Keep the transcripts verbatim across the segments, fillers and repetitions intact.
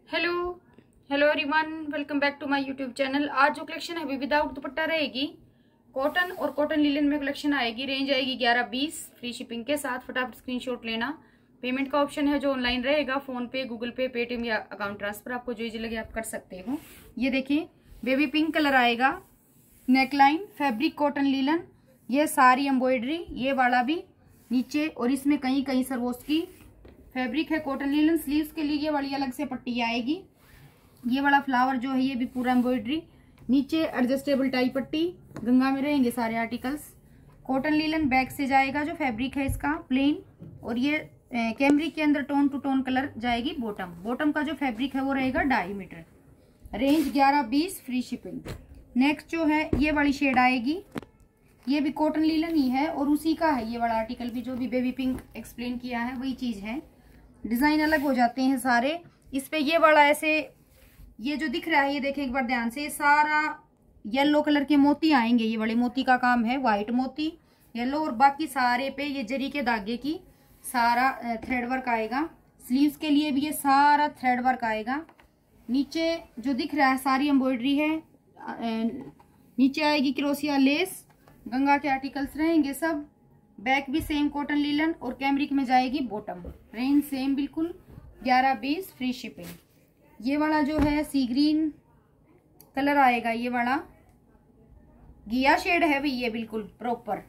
Hello hello everyone, welcome back to my YouTube channel. आज जो collection है अभी विदाउट दुपट्टा रहेगी, कॉटन और कॉटन लिनन में कलेक्शन आएगी। रेंज आएगी ग्यारह बीस, फ्री शिपिंग के साथ। फटाफट स्क्रीनशॉट लेना। पेमेंट का ऑप्शन है जो ऑनलाइन रहेगा, फोन पे, गूगल पे, पेटीएम या अकाउंट ट्रांसफर, आपको जो इजी लगे आप कर सकते हो। ये देखिए बेबी पिंक कलर आएगा, नेकलाइन, फैब्रिक कॉटन लिनन, ये सारी एम्ब्रॉयडरी, ये वाला भी नीचे, और इसमें कहीं कहीं सरवोस की फैब्रिक है कॉटन लिनन। स्लीव्स के लिए ये वाली अलग से पट्टी आएगी। ये वाला फ्लावर जो है ये भी पूरा एम्ब्रॉयडरी, नीचे एडजस्टेबल टाई पट्टी। गंगा में रहेंगे सारे आर्टिकल्स। कॉटन लिनन बैक से जाएगा, जो फैब्रिक है इसका प्लेन, और ये कैमरिक के अंदर टोन टू टोन कलर जाएगी। बॉटम बॉटम का जो फैब्रिक है वो रहेगा ढाई मीटर। रेंज ग्यारह बीस, फ्री शिपिंग। नेक्स्ट जो है ये वाली शेड आएगी, ये भी कॉटन लिनन ही है और उसी का है ये वाला आर्टिकल भी, जो भी बेबी पिंक एक्सप्लेन किया है वही चीज है। डिजाइन अलग हो जाते हैं सारे। इस पे ये वाला ऐसे, ये जो दिख रहा है ये देखें एक बार ध्यान से, सारा येलो कलर के मोती आएंगे। ये वाले मोती का काम है, व्हाइट मोती, येलो, और बाकी सारे पे ये जरी के धागे की सारा थ्रेड वर्क आएगा। स्लीव्स के लिए भी ये सारा थ्रेड वर्क आएगा। नीचे जो दिख रहा है सारी एम्ब्रॉयडरी है। नीचे आएगी क्रोशिया लेस, गंगा के आर्टिकल्स रहेंगे सब। बैक भी सेम कॉटन लिनन और कैमरिक में जाएगी बॉटम। रेंज सेम बिल्कुल ग्यारह बीस, फ्री शिपिंग। ये वाला जो है सी ग्रीन कलर आएगा, ये वाला घिया शेड है भी, ये बिल्कुल प्रॉपर।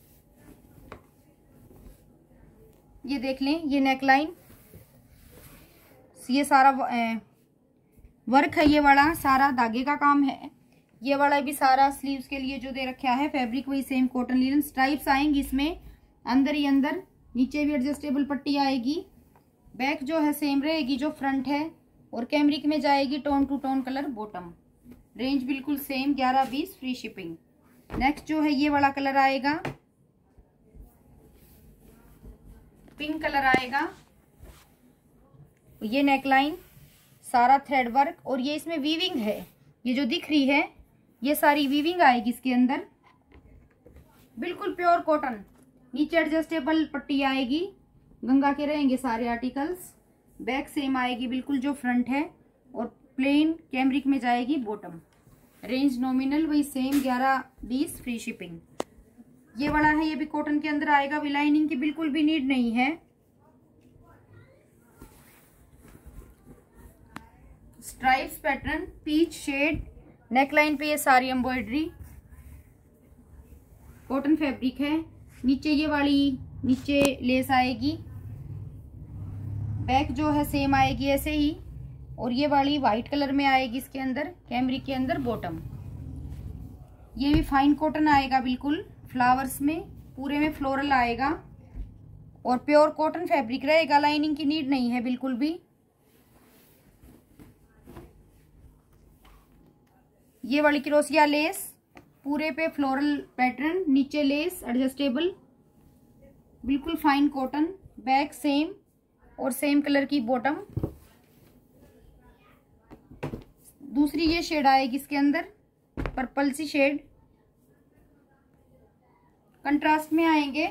ये देख लें, ये नेकलाइन, ये सारा वर्क है, ये वाला सारा धागे का काम है। ये वाला भी सारा स्लीव्स के लिए जो दे रखा है फैब्रिक वही सेम कॉटन लिनन। स्ट्राइप्स आएंगी इसमें अंदर ही अंदर, नीचे भी एडजस्टेबल पट्टी आएगी। बैक जो है सेम रहेगी जो फ्रंट है, और कैमरिक में जाएगी tone to tone colour bottom. Range बिल्कुल सेम ग्यारह बीस, फ्री शिपिंग। नेक्स्ट जो है ये वाला कलर आएगा, पिंक कलर आएगा। ये नेकलाइन, सारा थ्रेड वर्क, और ये इसमें वीविंग है। ये जो दिख रही है ये सारी वीविंग आएगी इसके अंदर, बिल्कुल प्योर कॉटन। नीचे एडजस्टेबल पट्टी आएगी, गंगा के रहेंगे सारे आर्टिकल्स। बैक सेम आएगी बिल्कुल जो फ्रंट है, और प्लेन कैमरिक में जाएगी बॉटम। रेंज नॉमिनल वही सेम ग्यारह बीस, फ्री शिपिंग। ये वाला है, ये भी कॉटन के अंदर आएगा। भी लाइनिंग की बिल्कुल भी नीड नहीं है। Stripes pattern, peach shade, neckline पे ये सारी एम्ब्रॉयडरी, कॉटन फैब्रिक है। नीचे ये वाली नीचे लेस आएगी। बैक जो है सेम आएगी ऐसे ही, और ये वाली व्हाइट कलर में आएगी इसके अंदर, कैमरिक के अंदर बॉटम। ये भी फाइन कॉटन आएगा बिल्कुल, फ्लावर्स में, पूरे में फ्लोरल आएगा, और प्योर कॉटन फैब्रिक रहेगा। लाइनिंग की नीड नहीं है बिल्कुल भी। ये वाली क्रोशिया लेस, पूरे पे फ्लोरल पैटर्न, नीचे लेस एडजस्टेबल, बिल्कुल फाइन कॉटन। बैक सेम और सेम कलर की बॉटम। दूसरी ये शेड आएगी इसके अंदर, पर्पल सी शेड, कंट्रास्ट में आएंगे।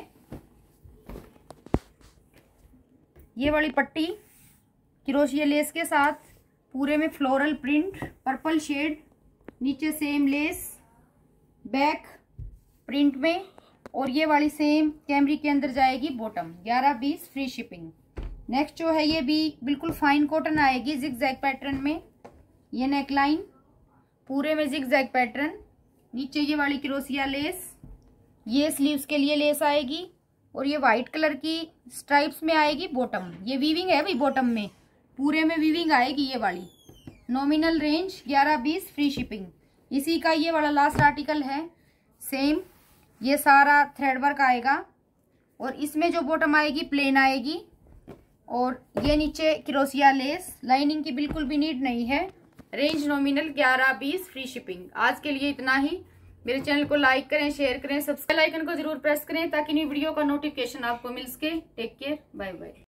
ये वाली पट्टी क्रोशिया लेस के साथ, पूरे में फ्लोरल प्रिंट, पर्पल शेड, नीचे सेम लेस, बैक प्रिंट में, और ये वाली सेम कैमरिक के अंदर जाएगी बॉटम। ग्यारह बीस, फ्री शिपिंग। नेक्स्ट जो है ये भी बिल्कुल फाइन कॉटन आएगी, जिग जैग पैटर्न में। ये नेकलाइन, पूरे में जिग जैग पैटर्न, नीचे ये वाली क्रोशिया लेस, ये स्लीव्स के लिए लेस आएगी, और ये व्हाइट कलर की स्ट्राइप्स में आएगी बॉटम। ये वीविंग है भाई बॉटम में, पूरे में वीविंग आएगी ये वाली। नॉमिनल रेंज ग्यारह बीस, फ्री शिपिंग। इसी का ये वाला लास्ट आर्टिकल है सेम, ये सारा थ्रेड वर्क आएगा, और इसमें जो बॉटम आएगी प्लेन आएगी, और ये नीचे क्रोशिया लेस। लाइनिंग की बिल्कुल भी नीड नहीं है। रेंज नॉमिनल ग्यारह बीस, फ्री शिपिंग। आज के लिए इतना ही। मेरे चैनल को लाइक करें, शेयर करें, सब्सक्राइब आइकन को जरूर प्रेस करें ताकि नई वीडियो का नोटिफिकेशन आपको मिल सके। Take care, bye bye.